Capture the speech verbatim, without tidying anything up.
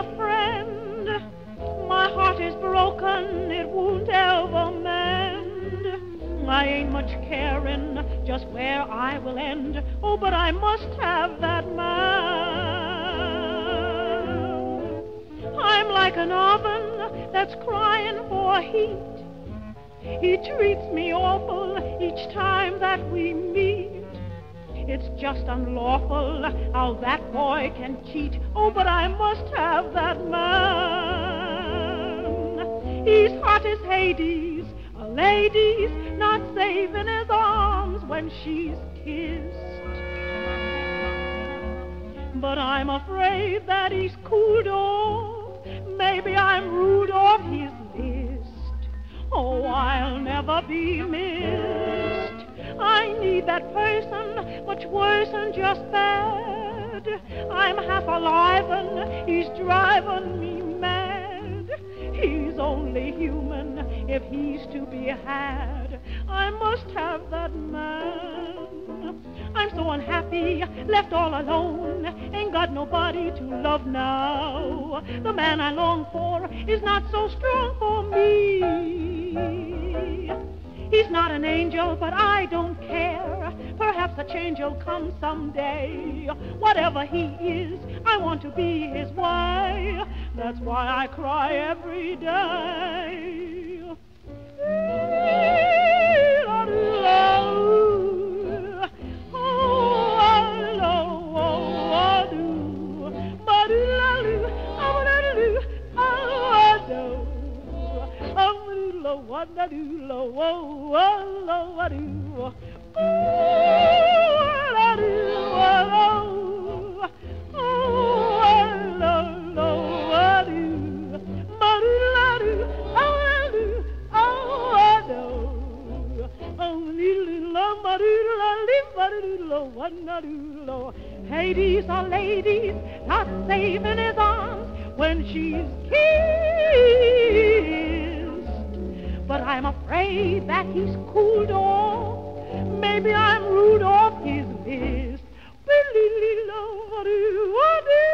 a friend. My heart is broken, it won't ever mend. I ain't much caring just where I will end. Oh, but I must have that man. I'm like an oven that's crying for heat. He treats me awful each time that we meet. It's just unlawful how that boy can cheat. Oh, but I must have that man. He's hot as Hades, a lady's not safe in his arms when she's kissed. But I'm afraid that he's cooled off. Maybe I'm rude off his list. Oh, I'll never be missed. I need that person much worse than just bad. I'm half alive and he's driving me mad. He's only human if he's to be had. I must have that man. I'm so unhappy, left all alone, ain't got nobody to love now. The man I long for is not so strong for me. He's not an angel, but I don't care. Perhaps a change will come someday. Whatever he is, I want to be his wife. That's why I cry every day. Hades, a lady's not safe in his arms when she's kissed. But I'm afraid that he's cooled off. Maybe I'm rude off his list.